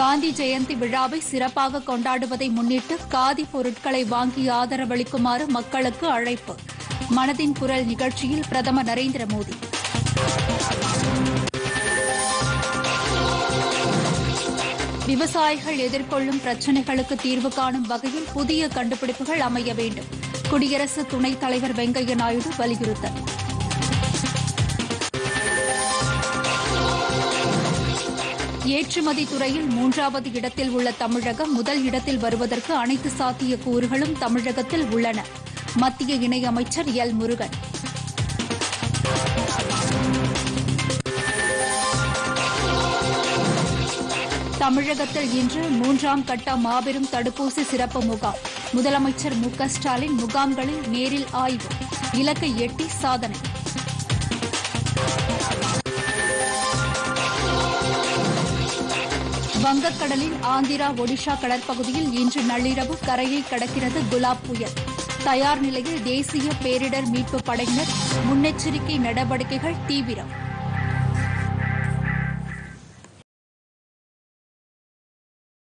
காந்தி ஜெயந்தி விழாவை சிறப்பாக கொண்டாடுவதை முன்னிட்டு காதி பொருட்களை வாங்கி ஆதரவளிக்குமாறு மக்களுக்கு அழைப்பு. மனதின் குரல் நிகழ்ச்சியில் பிரதமர் நரேந்திர மோடி. விவசாயிகள் எதிர்கொள்ளும் பிரச்சினைகளுக்கு தீர்வு காணும் வகையில் புதிய கண்டுபிடிப்புகள் அமைய வேண்டும். குடியரசு துணைத் தலைவர் வெங்கையா நாயுடு வலியுறுத்தல். ஏற்றுமதி துறையில் 3வது இடத்தில் உள்ள தமிழகம் முதல் இடத்தில் வருவதற்கு அனைத்து சாத்தியக்கூறுகளும் தமிழகத்தில் உள்ளன. மத்திய இணையமைச்சர் எல். முருகன். தமிழகத்தில் இன்று 3ஆம் கட்ட மாபெரும் தடுப்பூசி சிறப்பு முகாம். முதலமைச்சர் மு க ஸ்டாலின் முகாம்களில் நேரில் ஆய்வு. இலக்கை எட்டி சாதனை. வங்கக்கடலின் ஆந்திரா ஒடிஷா கடற்பகுதியில் இன்று நள்ளிரவு கரையை கடக்கிறது குலாப் புயல். தயார் நிலையில் தேசிய பேரிடர் மீட்புப் படையினர். முன்னெச்சரிக்கை நடவடிக்கைகள் தீவிரம்.